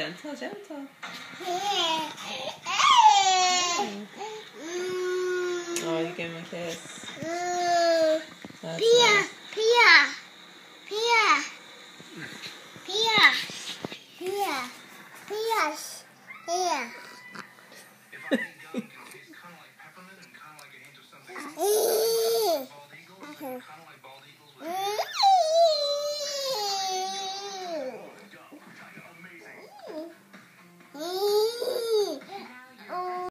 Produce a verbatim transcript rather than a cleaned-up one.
Gentle, gentle. Oh, you gave him a kiss. That's Pia, nice. Pia, Pia, Pia, Pia, Pia, Pia. If I eat gum, it tastes kind of like peppermint and kind of like a hint of something. Bald eagle, kind of like